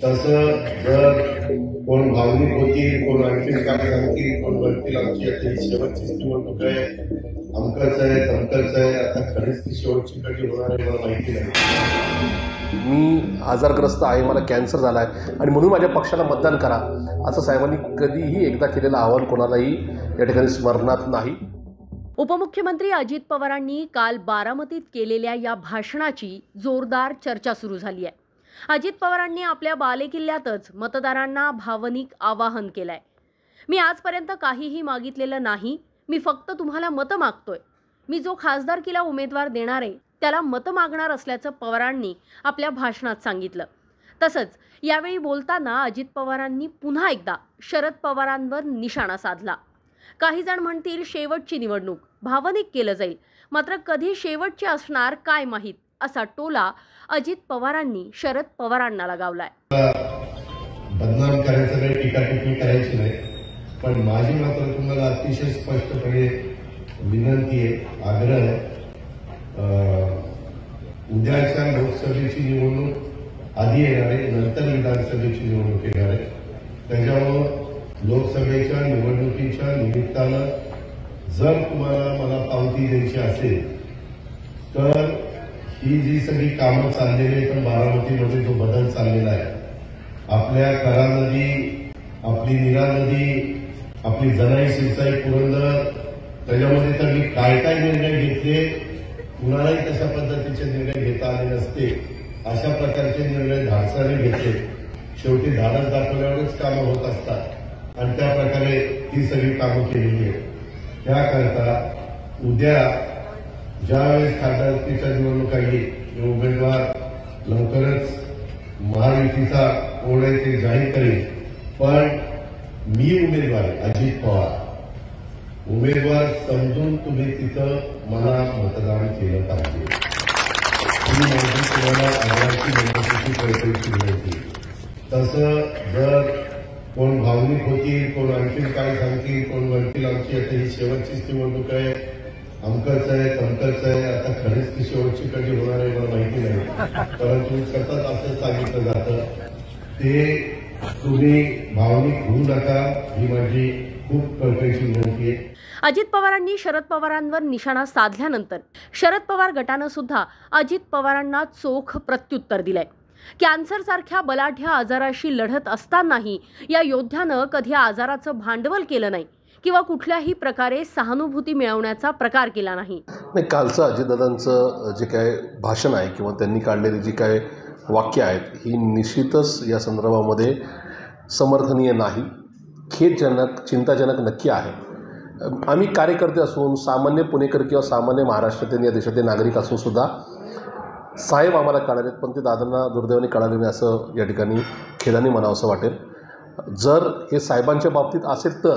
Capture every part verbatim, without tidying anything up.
तसं जर कोण भावनिक होतील, कोण आणखी काय सांगतील, कोण म्हणतील आमची आता ही शेवटचीच निवडणूक आहे, अमकच आहे तमकच आहे, आता खरीच ती शेवटची कधी होणार आहे मला माहिती नाही. मी आजारग्रस्त आहे, मला कॅन्सर झाला आहे आणि म्हणून माझ्या पक्षाला मतदान करा असं साहेबांनी कधीही एकदा केलेलं आवाहन कोणालाही या ठिकाणी स्मरणात नाही. उपमुख्यमंत्री अजित पवारांनी काल बारामतीत केलेल्या या भाषणाची जोरदार चर्चा सुरू झाली आहे. अजित पवारांनी आपल्या बालेकिल्ल्यातच मतदारांना भावनिक आवाहन केलंय. मी आजपर्यंत काहीही मागितलेलं नाही, मी फक्त तुम्हाला मतं मागतोय. मी जो खासदारकीला उमेदवार देणार आहे त्याला मतं मागणार असल्याचं पवारांनी आपल्या भाषणात सांगितलं. तसंच यावेळी बोलताना अजित पवारांनी पुन्हा एकदा शरद पवारांवर निशाणा साधला. काही जण म्हणतील शेवटची निवडणूक, भावनिक केलं जाईल, मात्र कधी शेवटची असणार काय माहीत असा टोला अजित पवारांनी शरद पवारांना लगावलाय. बदनाम करायचं नाही, टीका टिप्पणी करायची नाही, पण माझी मात्र तुम्हाला अतिशय स्पष्टपणे विनंती आहे, आग्रह आहे. उद्याच्या लोकसभेची निवडणूक आधी येणार आहे, नंतर विधानसभेची निवडणूक येणार आहे. त्याच्यामुळं लोकसभेच्या निवडणुकीच्या निमित्तानं जर तुम्हाला मला पावती द्यायची असेल तर ही जी सगळी कामं चाललेली आहेत, पण बारामतीमध्ये जो बदल चाललेला आहे, आपल्या करा नदी, आपली नीरा नदी, आपली जनाई सिरसाई पुरंदर, त्याच्यामध्ये तर मी काय काय निर्णय घेतले, कुणालाही तशा पद्धतीचे निर्णय घेता आले नसते. अशा प्रकारचे निर्णय धाडसाने घेतले. शेवटी धाडस दाखवल्यावरच कामं होत असतात आणि त्या प्रकारे ही सगळी कामं केलेली आहेत. त्याकरता उद्या ज्यावेळेस खासदारकीच्या निवडणुका येईल, उमेदवार लवकरच महायुतीचा कोण आहे ते जाहीर करेल. पण मी उमेदवार आहे अजित पवार, उमेदवार समजून तुम्ही तिथं मला मतदान केलं पाहिजे. ही माझी तुम्हाला आग्रहाची विनंतीची कळकळीची विनंती. तसं जर कोण भावनिक होतील, कोण आणखी काय सांगतील, कोण म्हणतील आमची आता ही शेवटचीच निवडणूक आहे, अमकच आहे तमकच आहे, आता खरीच ती शेवटची कधी होणार आहे मला माहिती नाही, परंतु सतत असं सांगितलं जातं. ते तुम्ही भावनिक होऊ नका, ही माझी खूप कळकळीची विनंती आहे. अजित पवारांनी शरद पवारांवर निशाणा साधल्यानंतर शरद पवार गटानं सुद्धा अजित पवारांना चोख प्रत्युत्तर दिलंय. कॅन्सरसारख्या बलाढ्य आजाराशी लढत असतानाही या योद्ध्यानं कधी आजाराचं भांडवल केलं नाही किंवा कुठल्याही प्रकारे सहानुभूती मिळवण्याचा प्रकार केला नाही. नाही, कालचं अजितदादांचं जे काय भाषण आहे किंवा त्यांनी काढलेली जी काय वाक्य आहेत ही निश्चितच या संदर्भामध्ये समर्थनीय नाही, खेदजनक, चिंताजनक नक्की आहे. आम्ही कार्यकर्ते असून, सामान्य पुणेकर किंवा सामान्य महाराष्ट्रातील या देशातील नागरिक असून सुद्धा साहेब आम्हाला कळालेत, पण ते दादांना दुर्दैवाने कळाले नाही असं या ठिकाणी खेदाने म्हणावं असं वाटेल. जर हे साहेबांच्या बाबतीत असेल तर,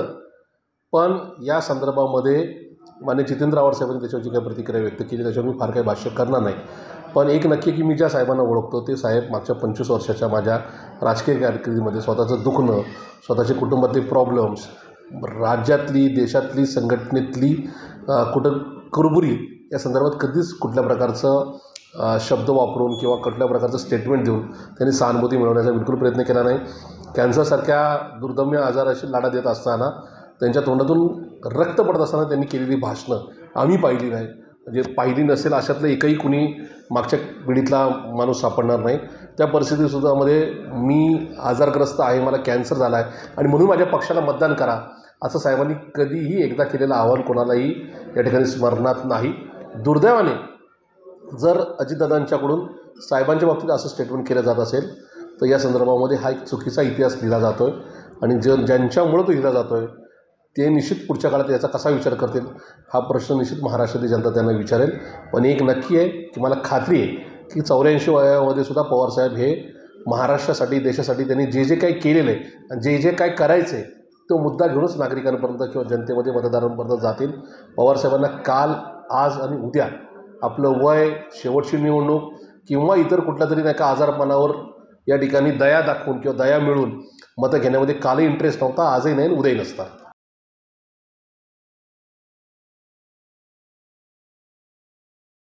पण या संदर्भामध्ये मान्य जितेंद्र आव्हाड साहेबांनी त्याच्यावर जी काही प्रतिक्रिया व्यक्त केली त्याच्यावर मी फार काही भाष्य करणार नाही. पण एक नक्की की मी ज्या साहेबांना ओळखतो ते साहेब मागच्या पंचवीस वर्षाच्या माझ्या राजकीय कारकिर्दीमध्ये स्वतःचं दुखणं, स्वतःचे कुटुंबातले प्रॉब्लेम्स, राज्यातली देशातली संघटनेतली कुठं कुरबुरी या संदर्भात कधीच कुठल्या प्रकारचं शब्द वापरून किंवा कुठल्या प्रकारचं स्टेटमेंट देऊन त्यांनी सहानुभूती मिळवण्याचा बिलकुल प्रयत्न केला नाही. कॅन्सरसारख्या दुर्दम्य आजाराशी लढा देत असताना त्यांच्या तोंडातून रक्त पडत असताना त्यांनी केलेली भाषणं आम्ही पाहिली नाही. म्हणजे पाहिली नसेल अशातलं एकही कुणी मागच्या पिढीतला माणूस सापडणार नाही. त्या परिस्थितीसुद्धामध्ये मी आजारग्रस्त आहे, मला कॅन्सर झाला आहे आणि म्हणून माझ्या पक्षाला मतदान करा असं साहेबांनी कधीही एकदा केलेलं आवाहन कोणालाही या ठिकाणी स्मरणात नाही. दुर्दैवाने जर अजितदादांच्याकडून साहेबांच्या बाबतीत असं स्टेटमेंट केलं जात असेल तर या संदर्भामध्ये हा एक चुकीचा इतिहास लिहिला जातो आहे आणि ज ज्यांच्यामुळं तो लिहिला जातो आहे ते निश्चित पुढच्या काळात याचा कसा विचार करतील हा प्रश्न निश्चित महाराष्ट्रातील जनता त्यांना विचारेल. पण एक नक्की आहे की मला खात्री आहे की चौऱ्याऐंशी वयामध्ये सुद्धा पवारसाहेब हे महाराष्ट्रासाठी, देशासाठी त्यांनी जे जे काही केलेलं आहे आणि जे जे काय करायचं आहे तो मुद्दा घेऊनच नागरिकांपर्यंत किंवा जनतेमध्ये मतदारांपर्यंत जातील. पवारसाहेबांना काल, आज आणि उद्या आपलं वय, शेवटची निवडणूक किंवा इतर कुठल्या तरी नाही का आजारपणावर या ठिकाणी दया दाखवून किंवा दया मिळून मतं घेण्यामध्ये कालही इंटरेस्ट नव्हता, आजही नाही, उद्याही नसता.